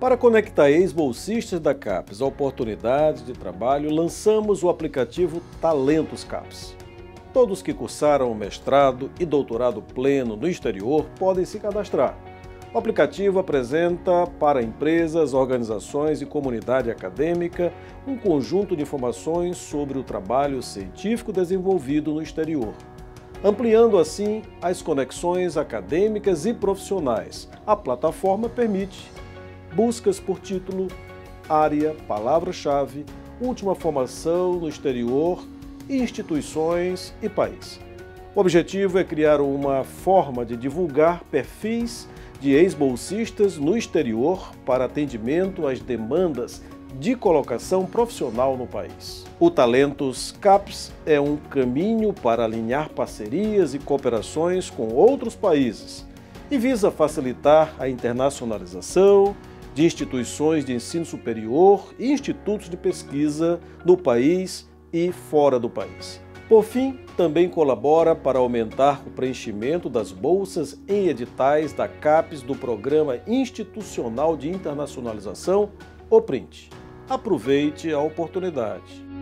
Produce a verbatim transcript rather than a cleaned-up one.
Para conectar ex-bolsistas da CAPES a oportunidades de trabalho, lançamos o aplicativo Talentos CAPES. Todos que cursaram mestrado e doutorado pleno no exterior podem se cadastrar. O aplicativo apresenta para empresas, organizações e comunidade acadêmica um conjunto de informações sobre o trabalho científico desenvolvido no exterior, ampliando assim as conexões acadêmicas e profissionais. A plataforma permite buscas por título, área, palavra-chave, última formação no exterior, instituições e país. O objetivo é criar uma forma de divulgar perfis de ex-bolsistas no exterior para atendimento às demandas de colocação profissional no país. O Talentos CAPES é um caminho para alinhar parcerias e cooperações com outros países e visa facilitar a internacionalização de instituições de ensino superior e institutos de pesquisa no país e fora do país. Por fim, também colabora para aumentar o preenchimento das bolsas em editais da CAPES do Programa Institucional de Internacionalização, o PRINT. Aproveite a oportunidade.